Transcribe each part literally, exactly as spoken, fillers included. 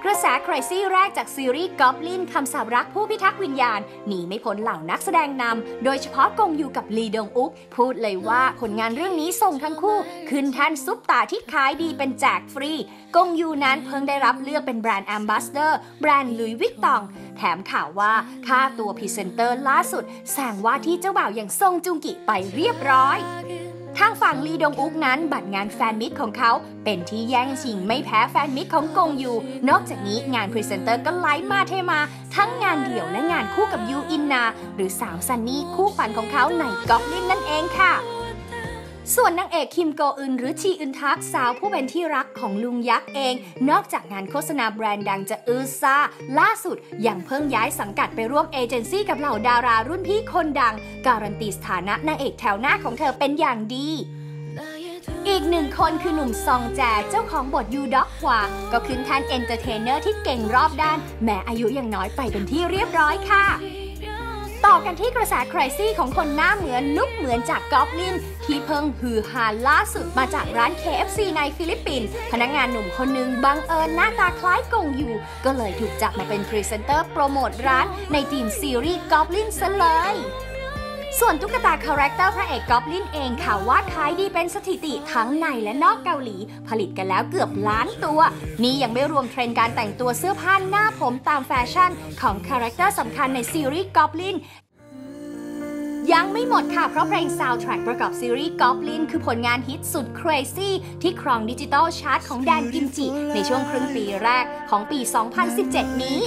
ระแส Crazy แรกจากซีรีส์ Goblin คำสาปรักผู้พิทักษ์วิญญาณหนีไม่พ้นเหล่านักแสดงนำโดยเฉพาะกงยูกับลีดงอุกพูดเลยว่าผลงานเรื่องนี้ส่งทั้งคู่ขึ้นแท่นซุปตาที่ขายดีเป็นแจกฟรีกงยูนั้นเพิ่งได้รับเลือกเป็นแบรนด์แอมบาสเดอร์แบรนด์ลุยส์วิตตองแถมข่าวว่าค่าตัวพรีเซนเตอร์ล่าสุดแซงว่าที่เจ้าบ่าวอย่างซงจุงกิไปเรียบร้อยทางฝั่งลีดงอุกนั้นบัตรงานแฟนมิตของเขาเป็นที่แย่งชิงไม่แพ้แฟนมิตของกงยูนอกจากนี้งานพรีเซนเตอร์ก็ไหลมาเทมาทั้งงานเดี่ยวและงานคู่กับยูอินนาหรือสาวซันนี่คู่ขวัญของเขาในก็อบลินนั่นเองค่ะส่วนนางเอกคิมโกอึนหรือชีอึนทักสาวผู้เป็นที่รักของลุงยักษ์เองนอกจากงานโฆษณาแบรนด์ดังจะอือซาล่าสุดยังเพิ่งย้ายสังกัดไปร่วมเอเจนซี่กับเหล่าดารารุ่นพี่คนดังการันตีสถานะนางเอกแถวหน้าของเธอเป็นอย่างดีอีกหนึ่งคนคือหนุ่มซองแจเจ้าของบทยูด็อกฮวาก็ขึ้นแท่นเอนเตอร์เทนเนอร์ที่เก่งรอบด้านแม้อายุยังน้อยไปเป็นที่เรียบร้อยค่ะต่อกันที่กระแส Crazy ของคนหน้าเหมือนลุกเหมือนจาก Goblin ที่เพิ่งฮือฮาล่าสุดมาจากร้าน เค เอฟ ซี ในฟิลิปปินส์พนักงานหนุ่มคนหนึ่งบังเอิญหน้าตาคล้ายกงยูก็เลยถูกจับมาเป็นพรีเซนเตอร์โปรโมทร้านในทีมซีรีส์ Goblin ซะเลยส่วนตุ๊กตาคาแรคเตอร์พระเอก Goblin เองข่าวว่าขายดีเป็นสถิติทั้งในและนอกเกาหลีผลิตกันแล้วเกือบล้านตัวนี่ยังไม่รวมเทรนด์การแต่งตัวเสื้อผ้าหน้าผมตามแฟชั่นของคาแรคเตอร์สำคัญในซีรีส์ Goblinยังไม่หมดค่ะเพราะเพลง Soundtrack ประกอบซีรีส์ Goblin คือผลงานฮิตสุด Crazy ที่ครองดิจิตอลชาร์ตของแดนกิมจิในช่วงครึ่งปีแรกของปี สองพันสิบเจ็ด นี้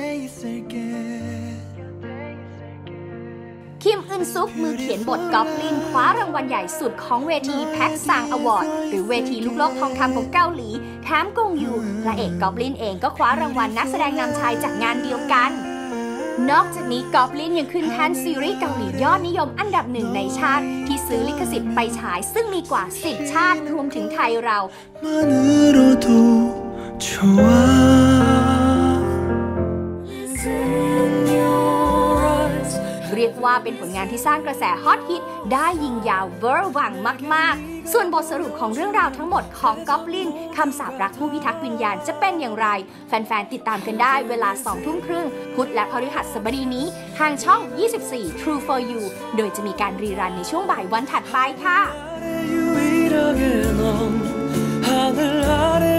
คิมอึนซุกมือเขียนบท Goblin คว้ารางวัลใหญ่สุดของเวทีแพ็กซังอวอร์ดหรือเวทีลูกโลกทองคำของเกาหลีแถมกงยูพระเอก Goblin เองก็คว้ารางวัลนักแสดงนำชายจากงานเดียวกันนอกจากนี้ Goblin ยังขึ้นแท่นซีรีส์เกาหลียอดนิยมอันดับหนึ่งในชาติที่ซื้อลิขสิทธิ์ไปฉายซึ่งมีกว่าสิบชาติรวมถึงไทยเราเรียกว่าเป็นผลงานที่สร้างกระแสฮอตฮิตได้ยิงยาวเวอร์วังมากๆส่วนบทสรุปของเรื่องราวทั้งหมดของ Goblin คำสาปรักผู้พิทักษ์วิญญาณจะเป็นอย่างไรแฟนๆติดตามกันได้เวลาสองทุ่มครึ่งพุธและพฤหัสบดีนี้ทางช่องยี่สิบสี่ True for You โดยจะมีการรีรันในช่วงบ่ายวันถัดไปค่ะ